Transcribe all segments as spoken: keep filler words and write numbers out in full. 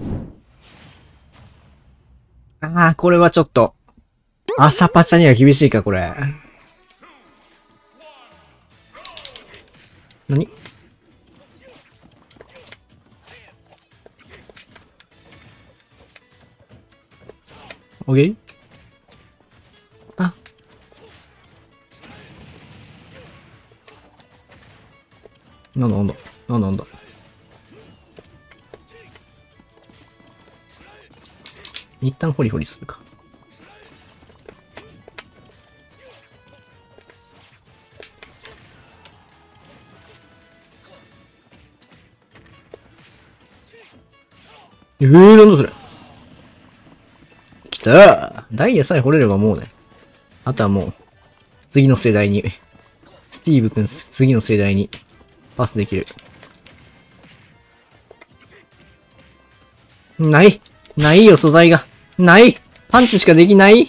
ああ、これはちょっと。朝パチャには厳しいか、これ。何？オッケー？あ。なんだなんだなんだなんだ。一旦ホリホリするか。えー、なんだそれ。来たー。ダイヤさえ掘れればもうね。あとはもう、次の世代に、スティーブ君次の世代にパスできる。ないないよ、素材が。ないパンチしかできない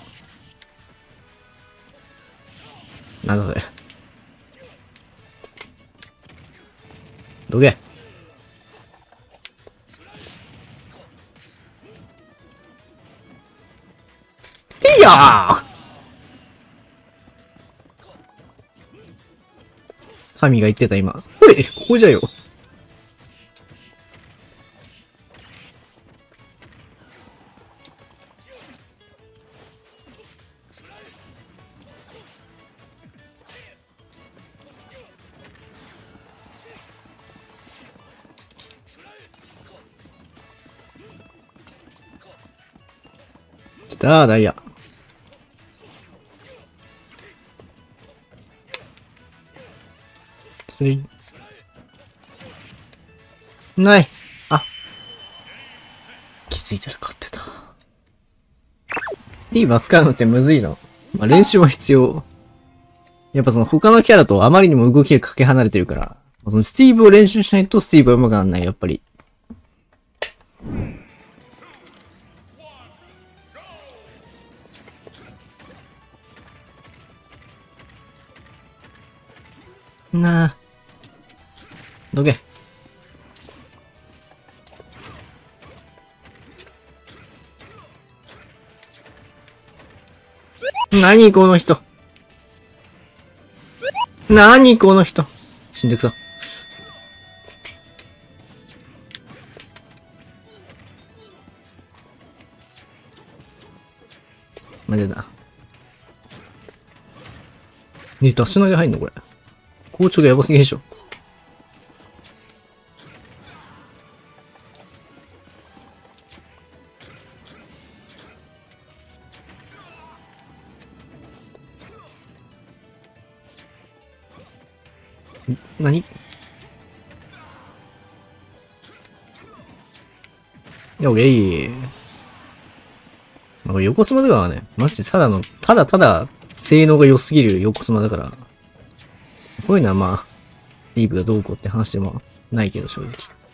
なんだそれ。どけ。いやーサミが言ってた今。ほれ、ここじゃよ。来たー、ダイヤ。スリー。ない。あ。気づいたら勝ってた。スティーブ扱うのってむずいの。まあ、練習は必要。やっぱその他のキャラとあまりにも動きがかけ離れてるから、そのスティーブを練習しないとスティーブは上手くならない、やっぱり。なあ。どけ。何この人。何この人。死んでくぞ。までだ。ねえ、ダッシュ投げ入んのこれ。校長がやばすぎでしょ。何？いや、俺いい。なんか横スマとかはね、マジでただの、ただただ性能が良すぎる横スマだから、こういうのはまあ、リーブがどうこうって話でもないけど、正直。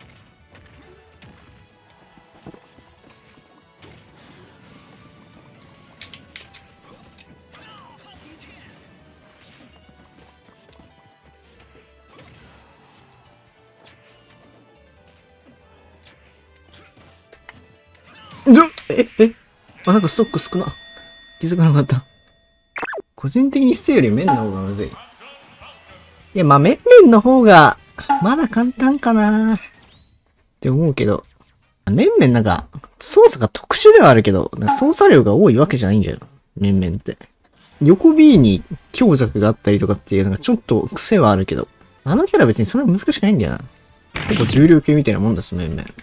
え、え、あ、なんかストック少な。気づかなかった。個人的にステより面の方がむずい。いや、まあ、面々の方が、まだ簡単かなって思うけど、面々なんか、操作が特殊ではあるけど、操作量が多いわけじゃないんだよ。面々って。横 B に強弱があったりとかっていう、なんかちょっと癖はあるけど、あのキャラ別にそんな難しくないんだよな。結構重量級みたいなもんだし、面々。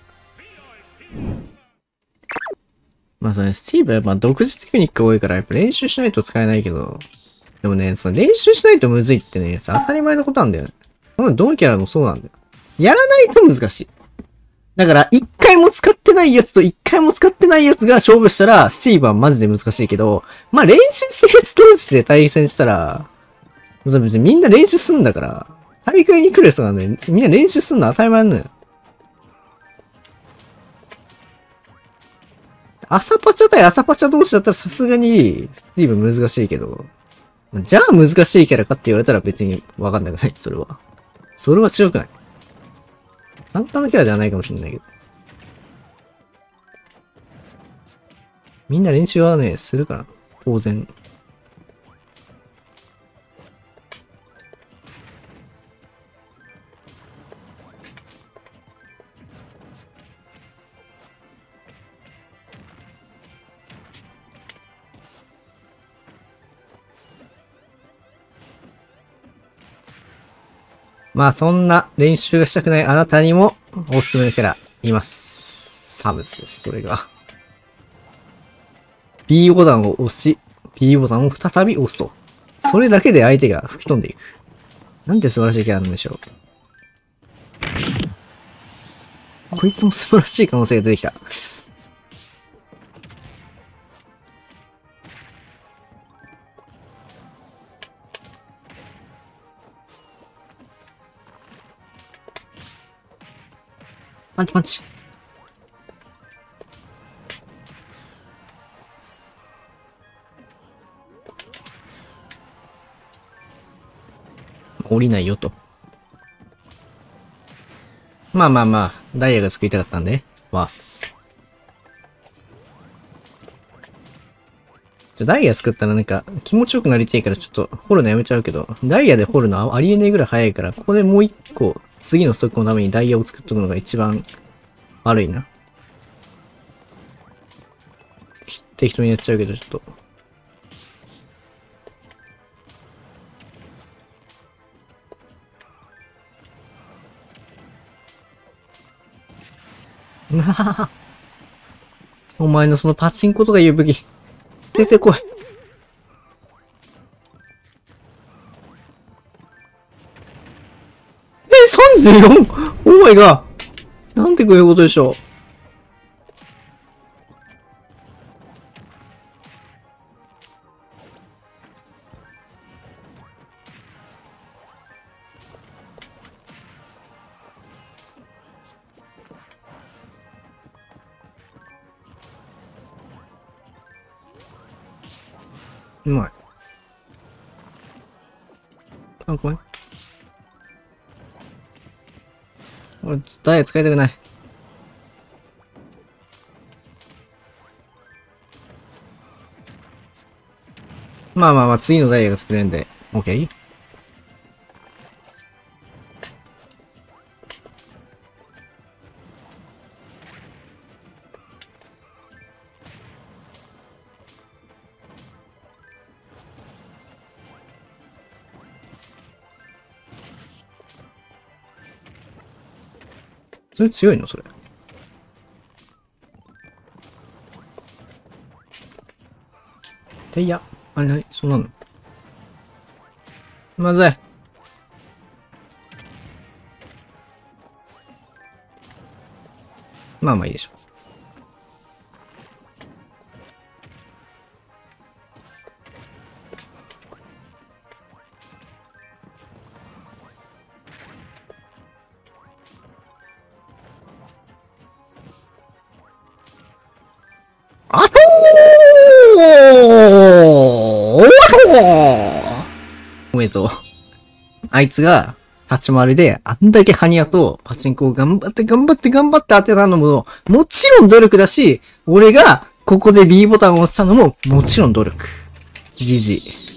まあそれ、スティーブはやっぱ独自テクニック多いから、やっぱ練習しないと使えないけど、でもね、その練習しないとむずいってね、当たり前のことなんだよね。どのキャラもそうなんだよ。やらないと難しい。だから、一回も使ってないやつと一回も使ってないやつが勝負したら、スティーブはマジで難しいけど、まあ練習してるやつ同士で対戦したら、別にみんな練習すんだから、大会に来る人がね、みんな練習すんの当たり前なんだよ。朝パチャ対朝パチャ同士だったらさすがに、スティーブ難しいけど、じゃあ難しいキャラかって言われたら別にわかんなくない、それは。それは強くない。簡単なキャラではないかもしれないけど。 みんな練習はね、するから。当然。まあそんな練習がしたくないあなたにもおすすめのキャラいます。サムスです、それが。B ボタンを押し、B ボタンを再び押すと。それだけで相手が吹き飛んでいく。なんて素晴らしいキャラなんでしょう。こいつも素晴らしい可能性が出てきた。パンチパンチ。降りないよと。まあまあまあ、ダイヤが作りたかったんで、わす。ダイヤ作ったらなんか気持ちよくなりてえからちょっと掘るのやめちゃうけど、ダイヤで掘るのありえねえぐらい早いから、ここでもう一個、次のストックのためにダイヤを作っとくのが一番悪いな。適当にやっちゃうけど、ちょっと。なはは。お前のそのパチンコとかいう武器、捨ててこい。え、さんじゅうよん? オーマイガー。なんてこういうことでしょう。うまい。あ、怖い。俺、ダイヤ使いたくない。まあまあまあ、次のダイヤが作れるんで、OK？ それ強いのそれ。ていや。あれ、なにそうなのまずい。まあまあいいでしょ。あとーおめでとう。あいつが、立ち回りで、あんだけハニヤとパチンコを頑張って頑張って頑張って当てたのも、もちろん努力だし、俺がここで B ボタンを押したのも、もちろん努力。ジジイ。